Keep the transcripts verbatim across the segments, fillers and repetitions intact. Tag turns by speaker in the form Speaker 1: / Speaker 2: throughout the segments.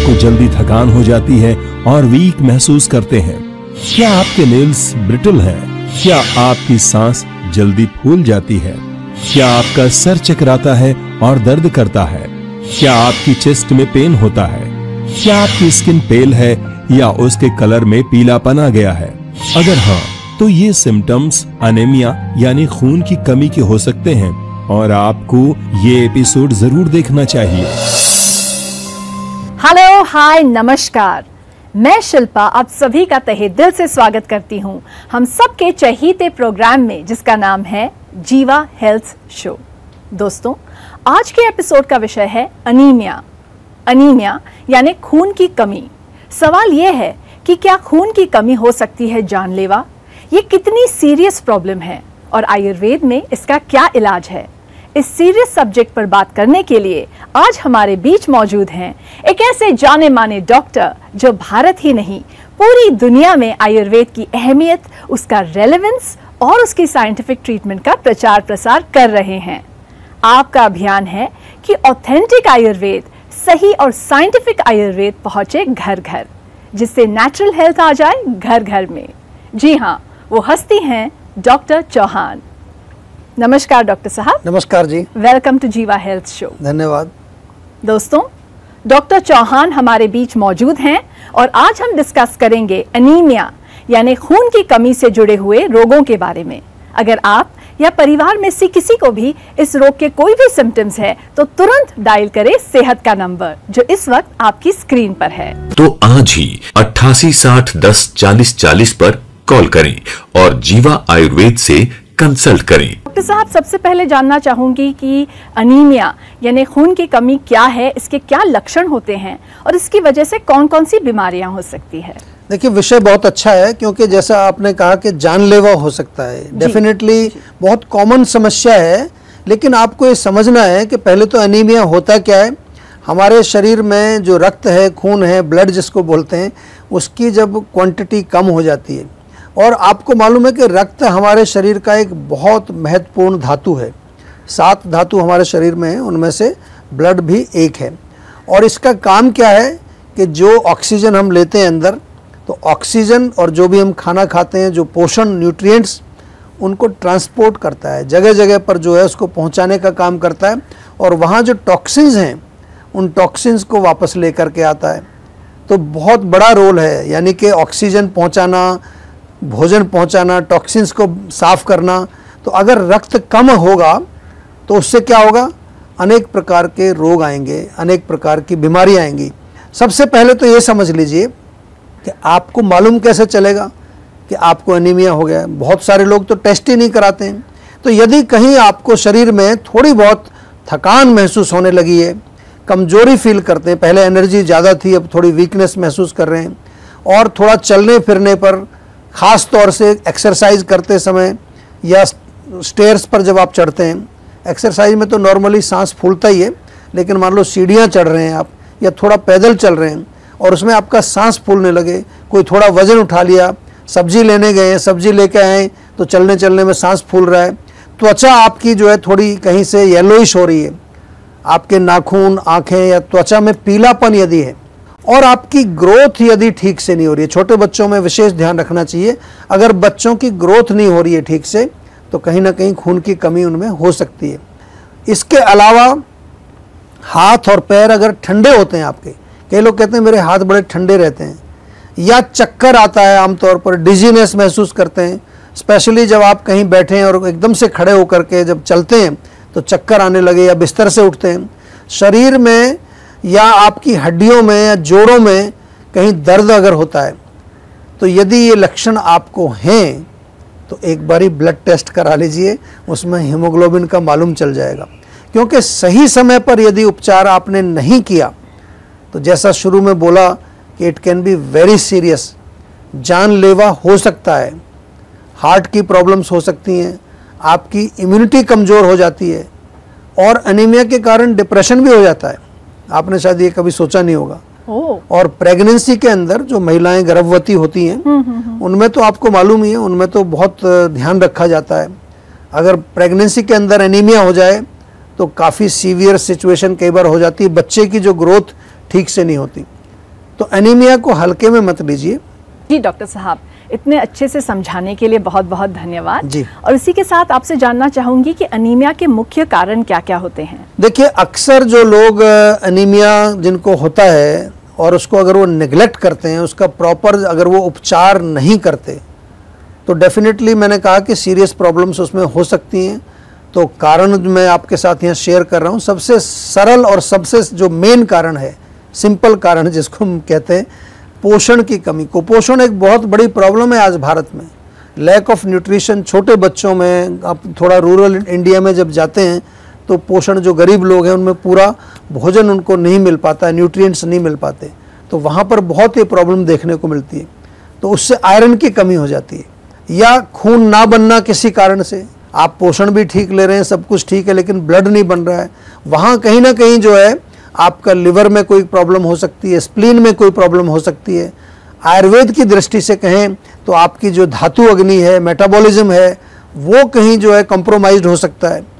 Speaker 1: आपको जल्दी थकान हो जाती है और वीक महसूस करते हैं? क्या आपके नेल्स ब्रिटल हैं? क्या आपकी सांस जल्दी फूल जाती है? क्या आपका सर चकराता है और दर्द करता है? क्या आपकी चेस्ट में पेन होता है? क्या आपकी स्किन पेल है या उसके कलर में पीलापन आ गया है? अगर हाँ, तो ये सिम्टम्स अनीमिया यानी खून की कमी के हो सकते हैं और आपको ये एपिसोड जरूर देखना चाहिए।
Speaker 2: हेलो, हाय, नमस्कार। मैं शिल्पा आप सभी का तहे दिल से स्वागत करती हूँ हम सबके चहीते प्रोग्राम में, जिसका नाम है जीवा हेल्थ शो। दोस्तों, आज के एपिसोड का विषय है अनीमिया। अनीमिया यानी खून की कमी। सवाल यह है कि क्या खून की कमी हो सकती है जानलेवा? ये कितनी सीरियस प्रॉब्लम है और आयुर्वेद में इसका क्या इलाज है? इस सीरियस सब्जेक्ट पर बात करने के लिए आज हमारे बीच मौजूद हैं एक ऐसे जाने माने डॉक्टर जो भारत ही नहीं पूरी दुनिया में आयुर्वेद की अहमियत, उसका रेलेवेंस और उसकी साइंटिफिक ट्रीटमेंट का प्रचार प्रसार कर रहे हैं। आपका अभियान है कि ऑथेंटिक आयुर्वेद, सही और साइंटिफिक आयुर्वेद पहुंचे घर घर, जिससे नेचुरल हेल्थ आ जाए घर घर में। जी हाँ, वो हस्ती हैं डॉक्टर चौहान। नमस्कार डॉक्टर साहब।
Speaker 3: नमस्कार जी।
Speaker 2: Welcome to Jiva health show.
Speaker 3: धन्यवाद।
Speaker 2: दोस्तों, डॉक्टर चौहान हमारे बीच मौजूद हैं और आज हम डिस्कस करेंगे अनीमिया यानी खून की कमी से जुड़े हुए रोगों के बारे में। अगर आप या परिवार में से किसी को भी इस रोग के कोई भी सिम्टम्स है तो तुरंत डायल करें सेहत का नंबर जो इस वक्त आपकी स्क्रीन पर है।
Speaker 4: तो आज ही अट्ठासी साठ दस चालीस चालीस पर कॉल करें और जीवा आयुर्वेद से कंसल्ट करें।
Speaker 2: डॉक्टर साहब, सबसे पहले जानना चाहूंगी कि अनीमिया यानी खून की कमी क्या है, इसके क्या लक्षण होते हैं और इसकी वजह से कौन कौन सी बीमारियां हो सकती है?
Speaker 3: देखिए, विषय बहुत अच्छा है क्योंकि जैसा आपने कहा कि जानलेवा हो सकता है। डेफिनेटली बहुत कॉमन समस्या है, लेकिन आपको ये समझना है कि पहले तो अनीमिया होता क्या है। हमारे शरीर में जो रक्त है, खून है, ब्लड जिसको बोलते हैं, उसकी जब क्वांटिटी कम हो जाती है, और आपको मालूम है कि रक्त हमारे शरीर का एक बहुत महत्वपूर्ण धातु है। सात धातु हमारे शरीर में है, उनमें से ब्लड भी एक है। और इसका काम क्या है कि जो ऑक्सीजन हम लेते हैं अंदर, तो ऑक्सीजन और जो भी हम खाना खाते हैं, जो पोषण न्यूट्रिएंट्स, उनको ट्रांसपोर्ट करता है, जगह जगह पर जो है उसको पहुंचाने का काम करता है, और वहाँ जो टॉक्सिन्स हैं उन टॉक्सिन्स को वापस लेकर के आता है। तो बहुत बड़ा रोल है, यानी कि ऑक्सीजन पहुँचाना, भोजन पहुंचाना, टॉक्सिन्स को साफ करना। तो अगर रक्त कम होगा तो उससे क्या होगा? अनेक प्रकार के रोग आएंगे, अनेक प्रकार की बीमारी आएंगी। सबसे पहले तो ये समझ लीजिए कि आपको मालूम कैसे चलेगा कि आपको अनीमिया हो गया है। बहुत सारे लोग तो टेस्ट ही नहीं कराते हैं। तो यदि कहीं आपको शरीर में थोड़ी बहुत थकान महसूस होने लगी है, कमजोरी फील करते हैं, पहले एनर्जी ज़्यादा थी, अब थोड़ी वीकनेस महसूस कर रहे हैं, और थोड़ा चलने फिरने पर, ख़ास तौर से एक्सरसाइज करते समय या स्टेयर्स पर जब आप चढ़ते हैं, एक्सरसाइज में तो नॉर्मली सांस फूलता ही है, लेकिन मान लो सीढ़ियाँ चढ़ रहे हैं आप या थोड़ा पैदल चल रहे हैं और उसमें आपका सांस फूलने लगे, कोई थोड़ा वज़न उठा लिया, सब्जी लेने गए, सब्जी लेके आए तो चलने चलने में सांस फूल रहा है, त्वचा आपकी जो है थोड़ी कहीं से येलोइश हो रही है, आपके नाखून, आँखें या त्वचा में पीलापन यदि है, और आपकी ग्रोथ यदि ठीक से नहीं हो रही है। छोटे बच्चों में विशेष ध्यान रखना चाहिए। अगर बच्चों की ग्रोथ नहीं हो रही है ठीक से, तो कहीं ना कहीं खून की कमी उनमें हो सकती है। इसके अलावा हाथ और पैर अगर ठंडे होते हैं आपके, कई लोग कहते हैं मेरे हाथ बड़े ठंडे रहते हैं, या चक्कर आता है, आमतौर पर डिजीनेस महसूस करते हैं, स्पेशली जब आप कहीं बैठे हैं और एकदम से खड़े होकर के जब चलते हैं तो चक्कर आने लगे, या बिस्तर से उठते हैं, शरीर में या आपकी हड्डियों में या जोड़ों में कहीं दर्द अगर होता है, तो यदि ये लक्षण आपको हैं तो एक बारी ब्लड टेस्ट करा लीजिए, उसमें हीमोग्लोबिन का मालूम चल जाएगा। क्योंकि सही समय पर यदि उपचार आपने नहीं किया तो जैसा शुरू में बोला कि it can be very serious, जानलेवा हो सकता है। हार्ट की प्रॉब्लम्स हो सकती हैं, आपकी इम्यूनिटी कमज़ोर हो जाती है, और अनीमिया के कारण डिप्रेशन भी हो जाता है। आपने शायद ये कभी सोचा नहीं होगा। और प्रेगनेंसी के अंदर जो महिलाएं गर्भवती होती हैं उनमें तो आपको मालूम ही है, उनमें तो बहुत ध्यान रखा जाता है। अगर प्रेगनेंसी के अंदर एनीमिया हो जाए तो काफ़ी सीवियर सिचुएशन कई बार हो जाती है, बच्चे की जो ग्रोथ ठीक से नहीं होती। तो एनीमिया को हल्के में मत लीजिए।
Speaker 2: जी डॉक्टर साहब, इतने अच्छे से समझाने के लिए बहुत बहुत धन्यवाद
Speaker 3: जी।
Speaker 2: और इसी के साथ आपसे जानना चाहूंगी कि एनीमिया के मुख्य कारण क्या क्या होते हैं।
Speaker 3: देखिए, अक्सर जो लोग एनीमिया जिनको होता है और उसको अगर वो नेग्लेक्ट करते हैं, उसका प्रॉपर अगर वो उपचार नहीं करते, तो डेफिनेटली मैंने कहा कि सीरियस प्रॉब्लम्स उसमें हो सकती हैं। तो कारण मैं आपके साथ यहाँ शेयर कर रहा हूँ। सबसे सरल और सबसे जो मेन कारण है, सिंपल कारण जिसको हम कहते हैं, पोषण की कमी। कुपोषण एक बहुत बड़ी प्रॉब्लम है आज भारत में। लैक ऑफ न्यूट्रिशन छोटे बच्चों में, आप थोड़ा रूरल इंडिया में जब जाते हैं तो पोषण जो गरीब लोग हैं उनमें पूरा भोजन उनको नहीं मिल पाता, न्यूट्रिएंट्स नहीं मिल पाते, तो वहाँ पर बहुत ही प्रॉब्लम देखने को मिलती है। तो उससे आयरन की कमी हो जाती है, या खून ना बनना किसी कारण से। आप पोषण भी ठीक ले रहे हैं, सब कुछ ठीक है, लेकिन ब्लड नहीं बन रहा है, वहाँ कहीं ना कहीं जो है आपका लिवर में कोई प्रॉब्लम हो सकती है, स्प्लीन में कोई प्रॉब्लम हो सकती है। आयुर्वेद की दृष्टि से कहें तो आपकी जो धातु अग्नि है, मेटाबॉलिज्म है, वो कहीं जो है कॉम्प्रोमाइज्ड हो सकता है।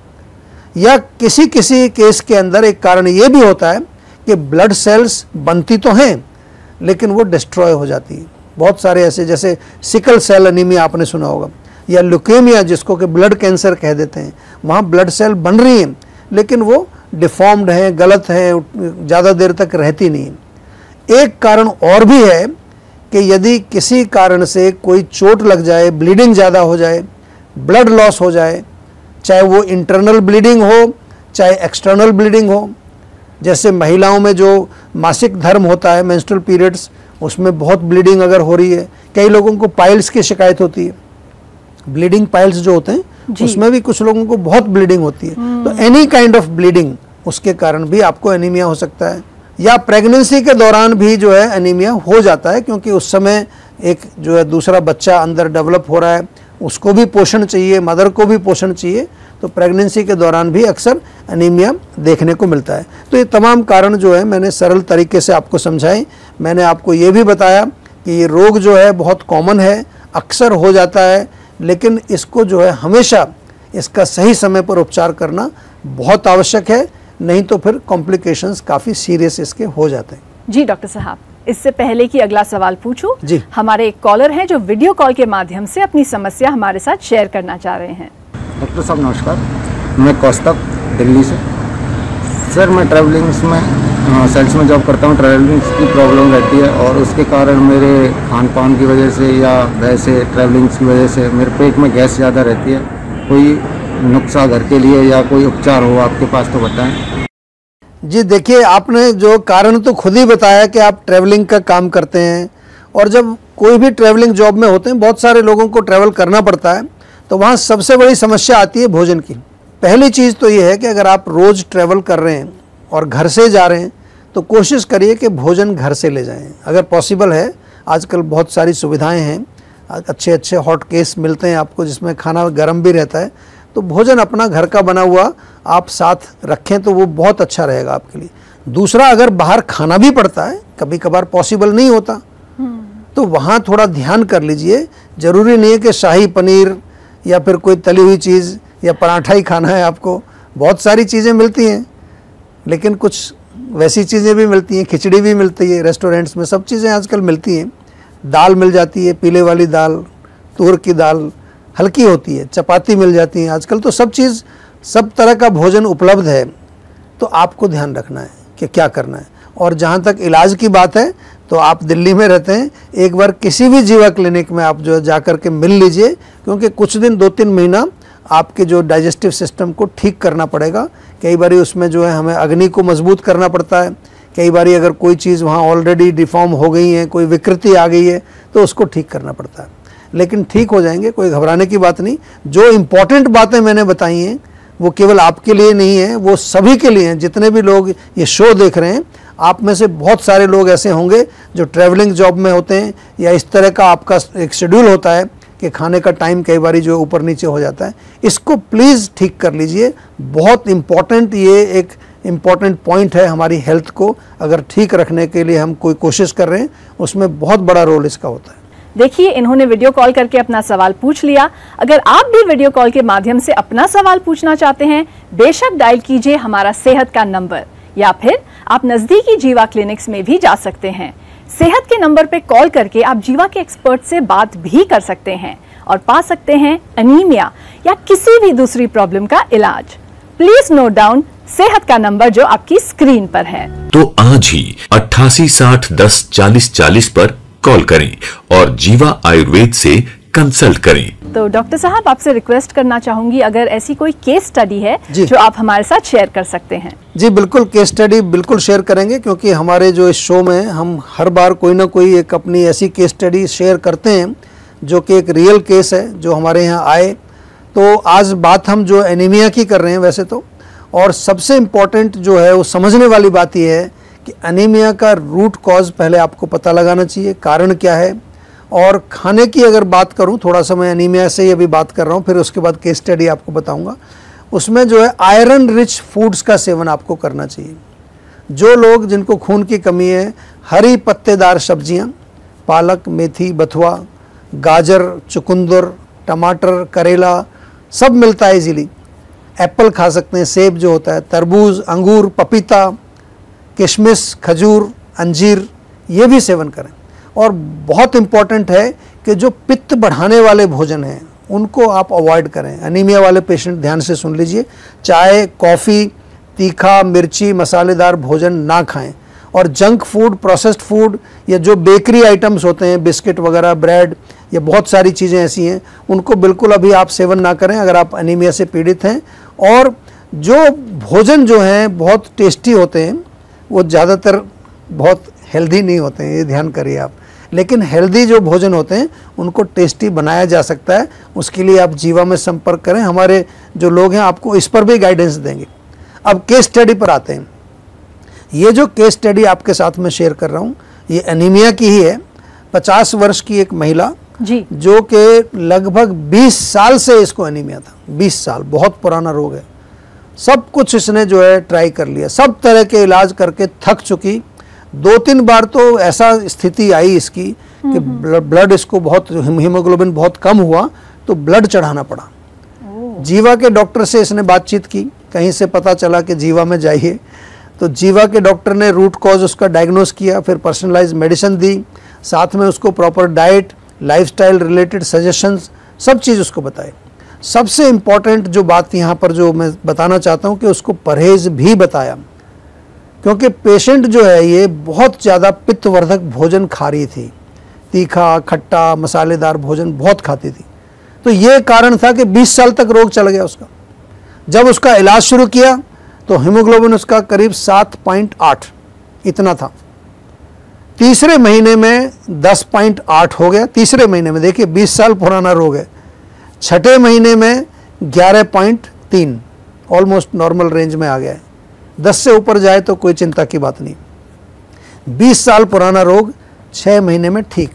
Speaker 3: या किसी किसी केस के अंदर एक कारण ये भी होता है कि ब्लड सेल्स बनती तो हैं लेकिन वो डिस्ट्रॉय हो जाती है। बहुत सारे ऐसे, जैसे सिकल सेल एनीमिया आपने सुना होगा, या ल्यूकेमिया जिसको कि ब्लड कैंसर कह देते हैं, वहाँ ब्लड सेल बन रही हैं लेकिन वो डिफॉर्म्ड हैं, गलत हैं, ज़्यादा देर तक रहती नहीं। एक कारण और भी है कि यदि किसी कारण से कोई चोट लग जाए, ब्लीडिंग ज़्यादा हो जाए, ब्लड लॉस हो जाए, चाहे वो इंटरनल ब्लीडिंग हो चाहे एक्सटर्नल ब्लीडिंग हो। जैसे महिलाओं में जो मासिक धर्म होता है, मेंस्ट्रुअल पीरियड्स, उसमें बहुत ब्लीडिंग अगर हो रही है, कई लोगों को पाइल्स की शिकायत होती है, ब्लीडिंग पाइल्स जो होते हैं उसमें भी कुछ लोगों को बहुत ब्लीडिंग होती है। तो एनी काइंड ऑफ ब्लीडिंग, उसके कारण भी आपको एनीमिया हो सकता है। या प्रेगनेंसी के दौरान भी जो है एनीमिया हो जाता है, क्योंकि उस समय एक जो है दूसरा बच्चा अंदर डेवलप हो रहा है, उसको भी पोषण चाहिए, मदर को भी पोषण चाहिए, तो प्रेगनेंसी के दौरान भी अक्सर एनीमिया देखने को मिलता है। तो ये तमाम कारण जो है मैंने सरल तरीके से आपको समझाए। मैंने आपको ये भी बताया कि ये रोग जो है बहुत कॉमन है, अक्सर हो जाता है, लेकिन इसको जो है हमेशा इसका सही समय पर उपचार करना बहुत आवश्यक है, नहीं तो फिर कॉम्प्लिकेशंस काफ़ी सीरियस इसके हो जाते हैं।
Speaker 2: जी डॉक्टर साहब, इससे पहले कि अगला सवाल पूछूं,
Speaker 3: जी,
Speaker 2: हमारे एक कॉलर हैं जो वीडियो कॉल के माध्यम से अपनी समस्या हमारे साथ शेयर करना चाह रहे हैं।
Speaker 5: डॉक्टर साहब नमस्कार, मैं कौस्तभ दिल्ली से। सर मैं ट्रैवलिंग्स में सेल्स में जॉब करता हूँ। ट्रैवलिंग्स की प्रॉब्लम रहती है और उसके कारण मेरे खान पान की वजह से या वैसे ट्रैवलिंग्स की वजह से मेरे पेट में गैस ज़्यादा रहती है। कोई नुस्खा घर के लिए या कोई उपचार हो आपके पास तो बताएं।
Speaker 3: जी देखिए, आपने जो कारण तो खुद ही बताया कि आप ट्रैवलिंग का काम करते हैं, और जब कोई भी ट्रैवलिंग जॉब में होते हैं, बहुत सारे लोगों को ट्रैवल करना पड़ता है, तो वहाँ सबसे बड़ी समस्या आती है भोजन की। पहली चीज़ तो ये है कि अगर आप रोज़ ट्रैवल कर रहे हैं और घर से जा रहे हैं तो कोशिश करिए कि भोजन घर से ले जाएं, अगर पॉसिबल है। आजकल बहुत सारी सुविधाएं हैं, अच्छे अच्छे हॉट केस मिलते हैं आपको जिसमें खाना गर्म भी रहता है, तो भोजन अपना घर का बना हुआ आप साथ रखें तो वो बहुत अच्छा रहेगा आपके लिए। दूसरा, अगर बाहर खाना भी पड़ता है, कभी कभार पॉसिबल नहीं होता, तो वहाँ थोड़ा ध्यान कर लीजिए। ज़रूरी नहीं है कि शाही पनीर या फिर कोई तली हुई चीज़ या पराठा ही खाना है आपको। बहुत सारी चीज़ें मिलती हैं, लेकिन कुछ वैसी चीज़ें भी मिलती हैं, खिचड़ी भी मिलती है रेस्टोरेंट्स में, सब चीज़ें आजकल मिलती हैं। दाल मिल जाती है, पीले वाली दाल, तूर की दाल हल्की होती है, चपाती मिल जाती है आजकल, तो सब चीज़, सब तरह का भोजन उपलब्ध है। तो आपको ध्यान रखना है कि क्या करना है। और जहाँ तक इलाज की बात है, तो आप दिल्ली में रहते हैं, एक बार किसी भी जीवा क्लिनिक में आप जो जा कर के मिल लीजिए, क्योंकि कुछ दिन, दो तीन महीना आपके जो डाइजेस्टिव सिस्टम को ठीक करना पड़ेगा। कई बार उसमें जो है हमें अग्नि को मजबूत करना पड़ता है, कई बार अगर कोई चीज़ वहाँ ऑलरेडी डिफॉर्म हो गई है, कोई विकृति आ गई है, तो उसको ठीक करना पड़ता है। लेकिन ठीक हो जाएंगे, कोई घबराने की बात नहीं। जो इम्पोर्टेंट बातें मैंने बताई हैं वो केवल आपके लिए नहीं है, वो सभी के लिए हैं। जितने भी लोग ये शो देख रहे हैं, आप में से बहुत सारे लोग ऐसे होंगे जो ट्रैवलिंग जॉब में होते हैं, या इस तरह का आपका एक शेड्यूल होता है कि खाने का टाइम कई बार जो ऊपर नीचे हो जाता है। इसको प्लीज़ ठीक कर लीजिए, बहुत इम्पॉर्टेंट, ये एक इम्पॉर्टेंट पॉइंट है हमारी हेल्थ को अगर ठीक रखने के लिए हम कोई कोशिश कर रहे हैं, उसमें बहुत बड़ा रोल इसका होता है।
Speaker 2: देखिए, इन्होंने वीडियो कॉल करके अपना सवाल पूछ लिया। अगर आप भी वीडियो कॉल के माध्यम से अपना सवाल पूछना चाहते हैं, बेशक डायल कीजिए हमारा सेहत का नंबर, या फिर आप नजदीकी जीवा क्लिनिक्स में भी जा सकते हैं। सेहत के नंबर पे कॉल करके आप जीवा के एक्सपर्ट से बात भी कर सकते हैं और पा सकते हैं एनीमिया या किसी भी दूसरी प्रॉब्लम का इलाज। प्लीज नोट डाउन सेहत का नंबर जो आपकी स्क्रीन पर है।
Speaker 4: तो आज ही अट्ठासी साठ दस चालीस चालीस पर कॉल करें और जीवा आयुर्वेद से कंसल्ट करें।
Speaker 2: तो डॉक्टर साहब, आपसे रिक्वेस्ट करना चाहूंगी, अगर ऐसी कोई केस स्टडी है
Speaker 3: जी।
Speaker 2: जो आप हमारे साथ शेयर कर सकते हैं।
Speaker 3: जी बिल्कुल, केस स्टडी बिल्कुल शेयर करेंगे, क्योंकि हमारे जो इस शो में हम हर बार कोई ना कोई एक अपनी ऐसी केस स्टडी शेयर करते हैं जो कि एक रियल केस है जो हमारे यहाँ आए। तो आज बात हम जो एनीमिया की कर रहे हैं वैसे तो, और सबसे इम्पॉर्टेंट जो है वो समझने वाली बात यह है कि एनीमिया का रूट कॉज पहले आपको पता लगाना चाहिए, कारण क्या है। और खाने की अगर बात करूं, थोड़ा सा मैं एनीमिया से ही अभी बात कर रहा हूं, फिर उसके बाद केस स्टडी आपको बताऊंगा। उसमें जो है आयरन रिच फूड्स का सेवन आपको करना चाहिए। जो लोग जिनको खून की कमी है, हरी पत्तेदार सब्जियां, पालक, मेथी, बथुआ, गाजर, चुकंदर, टमाटर, करेला सब मिलता है इजीली। एप्पल खा सकते हैं, सेब जो होता है, तरबूज, अंगूर, पपीता, किशमिश, खजूर, अंजीर, ये भी सेवन करें। और बहुत इम्पॉर्टेंट है कि जो पित्त बढ़ाने वाले भोजन हैं उनको आप अवॉइड करें। एनीमिया वाले पेशेंट ध्यान से सुन लीजिए, चाय, कॉफ़ी, तीखा, मिर्ची, मसालेदार भोजन ना खाएं। और जंक फूड, प्रोसेस्ड फूड या जो बेकरी आइटम्स होते हैं, बिस्किट वगैरह, ब्रेड, ये बहुत सारी चीज़ें ऐसी हैं, उनको बिल्कुल अभी आप सेवन ना करें अगर आप एनीमिया से पीड़ित हैं। और जो भोजन जो हैं बहुत टेस्टी होते हैं, वो ज़्यादातर बहुत हेल्दी नहीं होते हैं, ये ध्यान करिए आप। लेकिन हेल्दी जो भोजन होते हैं उनको टेस्टी बनाया जा सकता है। उसके लिए आप जीवा में संपर्क करें, हमारे जो लोग हैं आपको इस पर भी गाइडेंस देंगे। अब केस स्टडी पर आते हैं। ये जो केस स्टडी आपके साथ में शेयर कर रहा हूँ ये एनीमिया की ही है। पचास वर्ष की एक महिला
Speaker 2: जी,
Speaker 3: जो कि लगभग बीस साल से इसको एनीमिया था। बीस साल बहुत पुराना रोग है। सब कुछ इसने जो है ट्राई कर लिया, सब तरह के इलाज करके थक चुकी। दो तीन बार तो ऐसा स्थिति आई इसकी कि ब्लड इसको बहुत, हीमोग्लोबिन बहुत कम हुआ तो ब्लड चढ़ाना पड़ा। जीवा के डॉक्टर से इसने बातचीत की, कहीं से पता चला कि जीवा में जाइए। तो जीवा के डॉक्टर ने रूट कॉज उसका डायग्नोस किया, फिर पर्सनलाइज मेडिसिन दी, साथ में उसको proper diet, lifestyle related suggestions, सब चीज़ उसको बताए। सबसे इम्पॉर्टेंट जो बात यहाँ पर जो मैं बताना चाहता हूँ कि उसको परहेज भी बताया, क्योंकि पेशेंट जो है ये बहुत ज़्यादा पित्तवर्धक भोजन खा रही थी, तीखा, खट्टा, मसालेदार भोजन बहुत खाती थी। तो ये कारण था कि बीस साल तक रोग चल गया उसका। जब उसका इलाज शुरू किया तो हीमोग्लोबिन उसका करीब सात पॉइंट आठ इतना था। तीसरे महीने में दस पॉइंट आठ हो गया, तीसरे महीने में, देखिए बीस साल पुराना रोग है। छठे महीने में ग्यारह पॉइंट तीन, ऑलमोस्ट नॉर्मल रेंज में आ गया है। दस से ऊपर जाए तो कोई चिंता की बात नहीं। बीस साल पुराना रोग छः महीने में ठीक।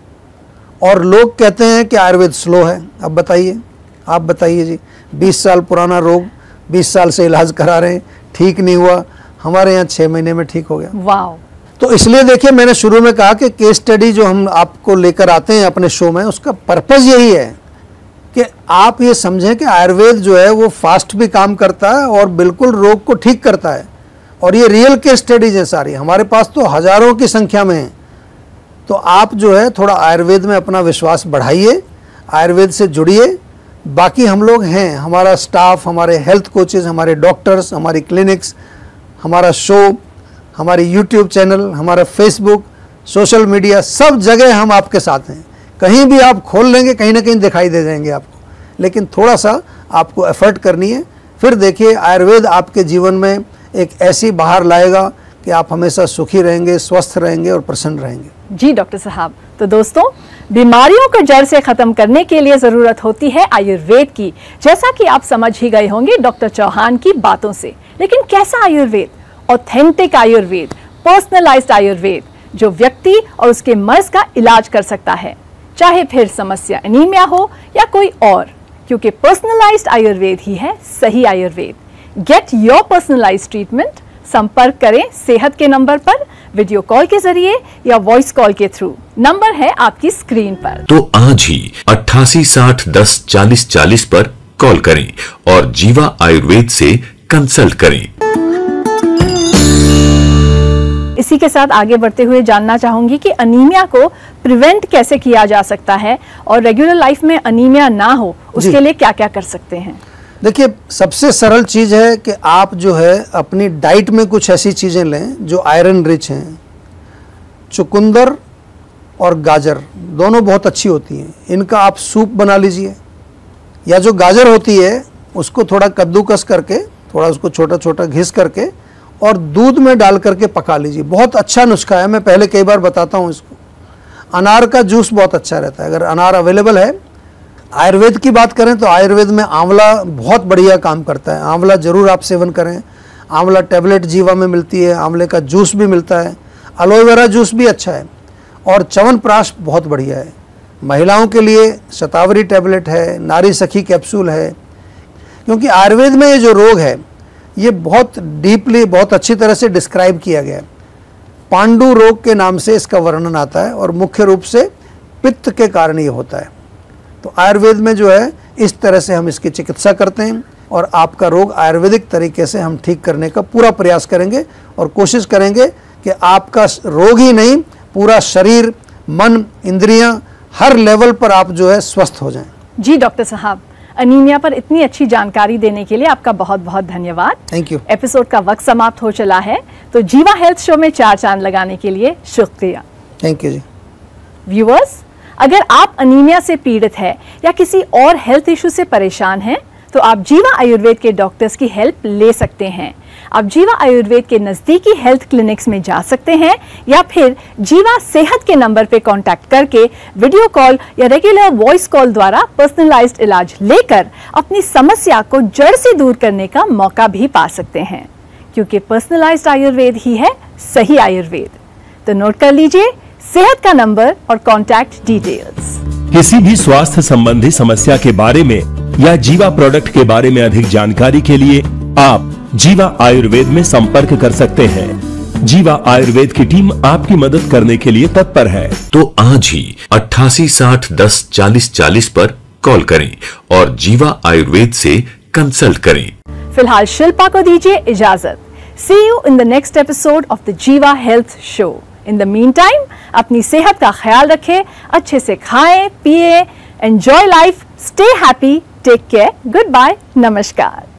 Speaker 3: और लोग कहते हैं कि आयुर्वेद स्लो है। अब बताइए, आप बताइए जी, बीस साल पुराना रोग, बीस साल से इलाज करा रहे हैं, ठीक नहीं हुआ, हमारे यहाँ छः महीने में ठीक हो गया।
Speaker 2: वाह।
Speaker 3: तो इसलिए देखिए, मैंने शुरू में कहा कि केस स्टडी जो हम आपको लेकर आते हैं अपने शो में, उसका पर्पज़ यही है कि आप ये समझें कि आयुर्वेद जो है वो फास्ट भी काम करता है और बिल्कुल रोग को ठीक करता है। और ये रियल केस स्टडीज हैं सारी, हमारे पास तो हज़ारों की संख्या में हैं। तो आप जो है थोड़ा आयुर्वेद में अपना विश्वास बढ़ाइए, आयुर्वेद से जुड़िए। बाकी हम लोग हैं, हमारा स्टाफ, हमारे हेल्थ कोचेज़, हमारे डॉक्टर्स, हमारी क्लिनिक्स, हमारा शो, हमारी यूट्यूब चैनल, हमारा फेसबुक, सोशल मीडिया, सब जगह हम आपके साथ हैं। कहीं भी आप खोल लेंगे, कहीं ना कहीं दिखाई दे जाएंगे आपको। लेकिन थोड़ा सा आपको एफर्ट करनी है। फिर देखिए, आयुर्वेद आपके जीवन में एक ऐसी बाहर लाएगा कि आप हमेशा सुखी रहेंगे, स्वस्थ रहेंगे और प्रसन्न रहेंगे।
Speaker 2: जी डॉक्टर साहब, तो दोस्तों, बीमारियों को जड़ से खत्म करने के लिए जरूरत होती है आयुर्वेद की, जैसा कि आप समझ ही गए होंगे डॉक्टर चौहान की बातों से। लेकिन कैसा आयुर्वेद? ऑथेंटिक आयुर्वेद, पर्सनलाइज्ड आयुर्वेद, जो व्यक्ति और उसके मर्ज का इलाज कर सकता है, चाहे फिर समस्या एनीमिया हो या कोई और, क्योंकि पर्सनलाइज्ड आयुर्वेद ही है सही Ayurveda. Get your personalised treatment. संपर्क करें सेहत के नंबर पर, वीडियो कॉल के जरिए या वॉइस कॉल के थ्रू। नंबर है आपकी स्क्रीन पर।
Speaker 4: तो आज ही अट्ठासी साठ दस चालीस चालीस पर कॉल करें और जीवा आयुर्वेद से कंसल्ट करें।
Speaker 2: इसी के साथ आगे बढ़ते हुए जानना चाहूंगी कि अनीमिया को प्रिवेंट कैसे किया जा सकता है और रेगुलर लाइफ में अनीमिया ना हो उसके लिए क्या क्या कर सकते हैं।
Speaker 3: देखिए, सबसे सरल चीज़ है कि आप जो है अपनी डाइट में कुछ ऐसी चीज़ें लें जो आयरन रिच हैं। चुकंदर और गाजर दोनों बहुत अच्छी होती हैं, इनका आप सूप बना लीजिए, या जो गाजर होती है उसको थोड़ा कद्दूकस करके, थोड़ा उसको छोटा छोटा घिस करके और दूध में डाल करके पका लीजिए। बहुत अच्छा नुस्खा है, मैं पहले कई बार बताता हूँ इसको। अनार का जूस बहुत अच्छा रहता है, अगर अनार अवेलेबल है। आयुर्वेद की बात करें तो आयुर्वेद में आंवला बहुत बढ़िया काम करता है, आंवला ज़रूर आप सेवन करें। आंवला टैबलेट जीवा में मिलती है, आंवले का जूस भी मिलता है, एलोवेरा जूस भी अच्छा है, और च्यवनप्राश बहुत बढ़िया है। महिलाओं के लिए शतावरी टैबलेट है, नारी सखी कैप्सूल है, क्योंकि आयुर्वेद में ये जो रोग है ये बहुत डीपली, बहुत अच्छी तरह से डिस्क्राइब किया गया है। पांडु रोग के नाम से इसका वर्णन आता है और मुख्य रूप से पित्त के कारण ये होता है। तो आयुर्वेद में जो है इस तरह से हम इसकी चिकित्सा करते हैं और आपका रोग आयुर्वेदिक तरीके से हम ठीक करने का पूरा प्रयास करेंगे और कोशिश करेंगे कि आपका रोग ही नहीं, पूरा शरीर, मन, इंद्रियां, हर लेवल पर आप जो है स्वस्थ हो जाएं।
Speaker 2: जी डॉक्टर साहब, अनीमिया पर इतनी अच्छी जानकारी देने के लिए आपका बहुत बहुत धन्यवाद।
Speaker 3: Thank you.
Speaker 2: एपिसोड का वक्त समाप्त हो चला है, तो जीवा हेल्थ शो में चार चांद लगाने के लिए शुक्रिया।
Speaker 3: Thank you ji.
Speaker 2: व्यूअर्स, अगर आप अनीमिया से पीड़ित है या किसी और हेल्थ इशू से परेशान हैं, तो आप जीवा आयुर्वेद के डॉक्टर्स की हेल्प ले सकते हैं। आप जीवा आयुर्वेद के नजदीकी हेल्थ क्लिनिक्स में जा सकते हैं या फिर जीवा सेहत के नंबर पे कांटेक्ट करके वीडियो कॉल या रेगुलर वॉइस कॉल द्वारा पर्सनलाइज्ड इलाज लेकर अपनी समस्या को जड़ से दूर करने का मौका भी पा सकते हैं, क्योंकि पर्सनलाइज्ड आयुर्वेद ही है सही आयुर्वेद। तो नोट कर लीजिए सेहत का नंबर और कॉन्टैक्ट डिटेल्स।
Speaker 1: किसी भी स्वास्थ्य संबंधी समस्या के बारे में या जीवा प्रोडक्ट के बारे में अधिक जानकारी के लिए आप जीवा आयुर्वेद में संपर्क कर सकते हैं। जीवा आयुर्वेद की टीम आपकी मदद करने के लिए तत्पर है।
Speaker 4: तो आज ही अट्ठासी साठ दस चालीस चालीस पर कॉल करें और जीवा आयुर्वेद से कंसल्ट करें।
Speaker 2: फिलहाल शिल्पा को दीजिए इजाजत। See you in the next episode of the Jiva health show. In the meantime अपनी सेहत का ख्याल रखें, अच्छे से खाएं, पिए, enjoy life, stay happy, take care, goodbye, नमस्कार।